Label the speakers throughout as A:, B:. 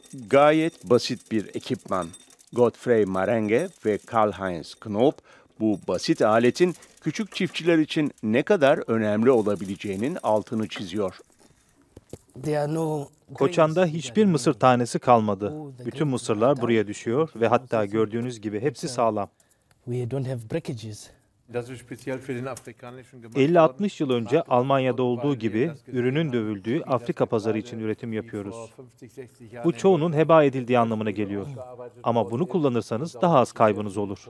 A: Gayet basit bir ekipman. Godfrey Marenge ve Karl-Heinz Knoop bu basit aletin küçük çiftçiler için ne kadar önemli olabileceğinin altını çiziyor.
B: Koçan'da hiçbir mısır tanesi kalmadı. Bütün mısırlar buraya düşüyor ve hatta gördüğünüz gibi hepsi sağlam. 50-60 yıl önce Almanya'da olduğu gibi ürünün dövüldüğü Afrika pazarı için üretim yapıyoruz. Bu çoğunun heba edildiği anlamına geliyor. Ama bunu kullanırsanız daha az kaybınız olur.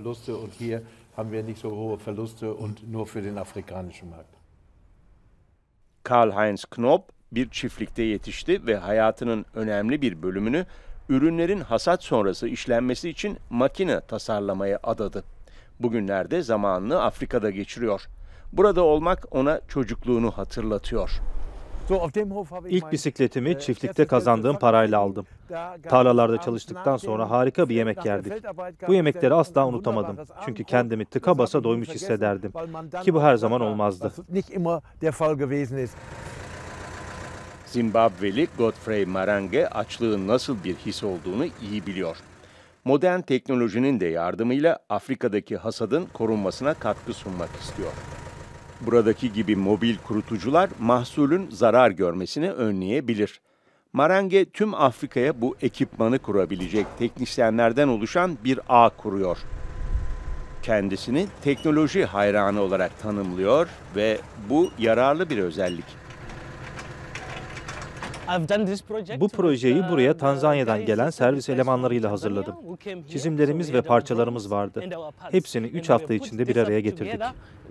A: Karl-Heinz Knoop bir çiftlikte yetişti ve hayatının önemli bir bölümünü ürünlerin hasat sonrası işlenmesi için makine tasarlamaya adadı. Bugünlerde zamanını Afrika'da geçiriyor. Burada olmak ona çocukluğunu hatırlatıyor.
B: İlk bisikletimi çiftlikte kazandığım parayla aldım. Tarlalarda çalıştıktan sonra harika bir yemek yerdik. Bu yemekleri asla unutamadım. Çünkü kendimi tıka basa doymuş hissederdim. Ki bu her zaman olmazdı.
A: Zimbabveli Godfrey Marenge açlığın nasıl bir his olduğunu iyi biliyor. Modern teknolojinin de yardımıyla Afrika'daki hasadın korunmasına katkı sunmak istiyor. Buradaki gibi mobil kurutucular mahsulün zarar görmesini önleyebilir. Marenge tüm Afrika'ya bu ekipmanı kurabilecek teknisyenlerden oluşan bir ağ kuruyor. Kendisini teknoloji hayranı olarak tanımlıyor ve bu yararlı bir özellik.
B: Bu projeyi buraya Tanzanya'dan gelen servis elemanlarıyla hazırladım. Çizimlerimiz ve parçalarımız vardı. Hepsini 3 hafta içinde bir araya getirdik.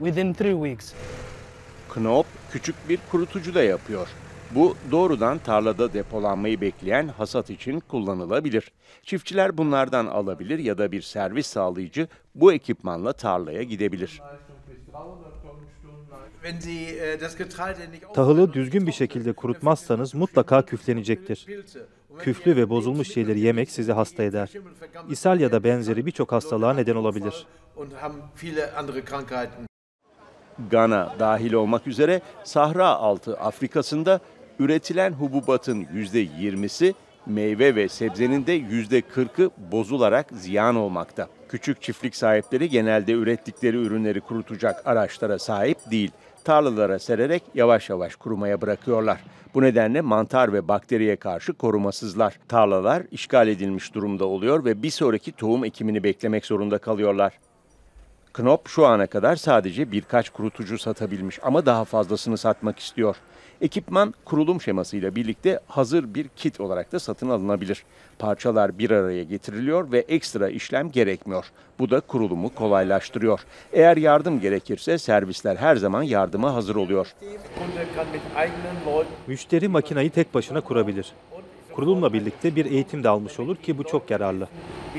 A: Knoop küçük bir kurutucu da yapıyor. Bu doğrudan tarlada depolanmayı bekleyen hasat için kullanılabilir. Çiftçiler bunlardan alabilir ya da bir servis sağlayıcı bu ekipmanla tarlaya gidebilir.
B: Tahılı düzgün bir şekilde kurutmazsanız mutlaka küflenecektir. Küflü ve bozulmuş şeyleri yemek sizi hasta eder. İshal ya da benzeri birçok hastalığa neden olabilir.
A: Gana dahil olmak üzere Sahra altı Afrika'sında üretilen hububatın %20'si, meyve ve sebzenin de %40'ı bozularak ziyan olmakta. Küçük çiftlik sahipleri genelde ürettikleri ürünleri kurutacak araçlara sahip değil. Tarlalara sererek yavaş yavaş kurumaya bırakıyorlar. Bu nedenle mantar ve bakteriye karşı korumasızlar. Tarlalar işgal edilmiş durumda oluyor ve bir sonraki tohum ekimini beklemek zorunda kalıyorlar. Knoop şu ana kadar sadece birkaç kurutucu satabilmiş ama daha fazlasını satmak istiyor. Ekipman kurulum şemasıyla birlikte hazır bir kit olarak da satın alınabilir. Parçalar bir araya getiriliyor ve ekstra işlem gerekmiyor. Bu da kurulumu kolaylaştırıyor. Eğer yardım gerekirse servisler her zaman yardıma hazır oluyor.
B: Müşteri makinayı tek başına kurabilir. Kurulumla birlikte bir eğitim de almış olur ki bu çok yararlı.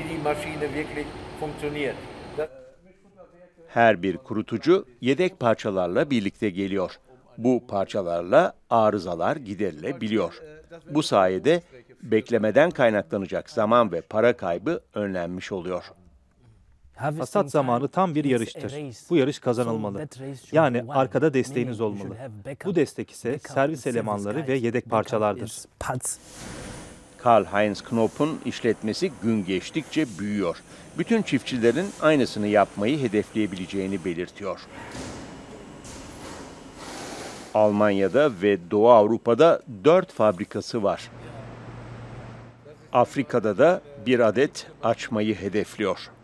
A: Her bir kurutucu yedek parçalarla birlikte geliyor. Bu parçalarla arızalar giderilebiliyor. Bu sayede beklemeden kaynaklanacak zaman ve para kaybı önlenmiş oluyor.
B: Hasat zamanı tam bir yarıştır. Bu yarış kazanılmalı. Yani arkada desteğiniz olmalı. Bu destek ise servis elemanları ve yedek parçalardır.
A: Karl-Heinz Knoop'un işletmesi gün geçtikçe büyüyor. Bütün çiftçilerin aynısını yapmayı hedefleyebileceğini belirtiyor. Almanya'da ve Doğu Avrupa'da 4 fabrikası var. Afrika'da da bir adet açmayı hedefliyor.